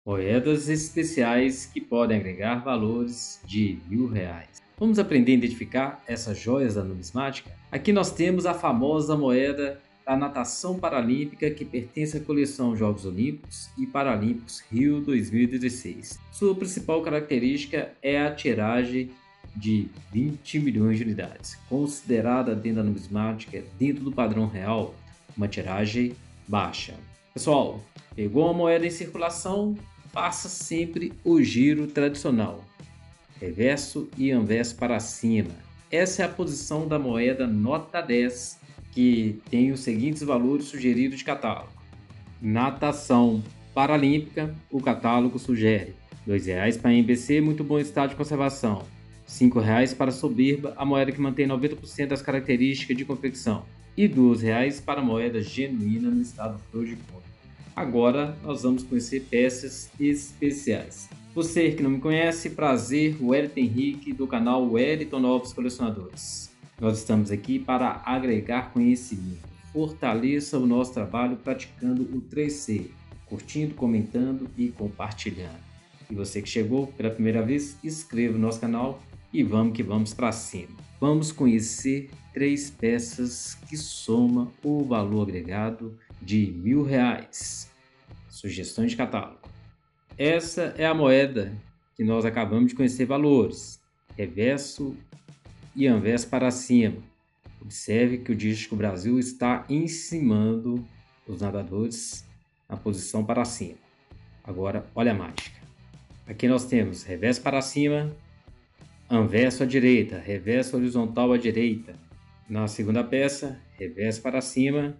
Moedas especiais que podem agregar valores de R$ 1.000. Vamos aprender a identificar essas joias da numismática? Aqui nós temos a famosa moeda da natação paralímpica que pertence à coleção Jogos Olímpicos e Paralímpicos Rio 2016. Sua principal característica é a tiragem de 20 milhões de unidades, considerada dentro da numismática, dentro do padrão real, uma tiragem baixa. Pessoal, pegou uma moeda em circulação, faça sempre o giro tradicional, reverso e anverso para cima. Essa é a posição da moeda nota 10, que tem os seguintes valores sugeridos de catálogo. Natação paralímpica, o catálogo sugere R$ 2 para MBC, muito bom estado de conservação. R$ 5 para soberba, a moeda que mantém 90% das características de confecção. E R$ 2 para moeda genuína no estado flor de conta. Agora nós vamos conhecer peças especiais. Você que não me conhece, prazer, Wellington Henrique do canal Wellington Novos Colecionadores. Nós estamos aqui para agregar conhecimento. Fortaleça o nosso trabalho praticando o 3C, curtindo, comentando e compartilhando. E você que chegou pela primeira vez, inscreva no nosso canal e vamos que vamos para cima. Vamos conhecer 3 peças que somam o valor agregado de R$ 1.000. Sugestões de catálogo. Essa é a moeda que nós acabamos de conhecer valores. Reverso e anverso para cima. Observe que o dígito Brasil está encimando os nadadores na posição para cima. Agora, olha a mágica. Aqui nós temos reverso para cima, anverso à direita, reverso horizontal à direita. Na segunda peça, reverso para cima,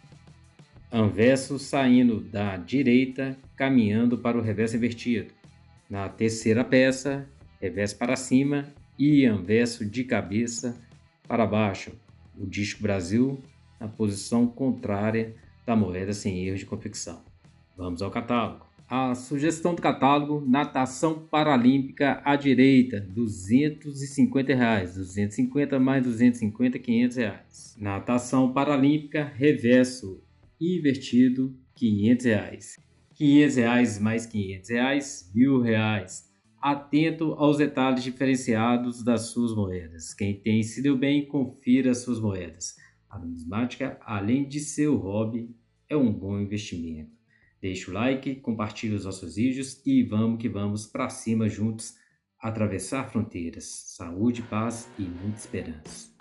anverso saindo da direita, caminhando para o reverso invertido. Na terceira peça, reverso para cima e anverso de cabeça para baixo. O dígito Brasil na posição contrária da moeda sem erro de confecção. Vamos ao catálogo. A sugestão do catálogo: natação paralímpica à direita, R$ 250, 250 mais 250, R$ 500. Natação paralímpica reverso invertido, R$ 500. R$ 500 mais R$ 500, R$ 1.000. Atento aos detalhes diferenciados das suas moedas. Quem tem se deu bem, confira as suas moedas. A numismática, além de ser um hobby, é um bom investimento. Deixe o like, compartilhe os nossos vídeos e vamos que vamos para cima juntos, atravessar fronteiras. Saúde, paz e muita esperança.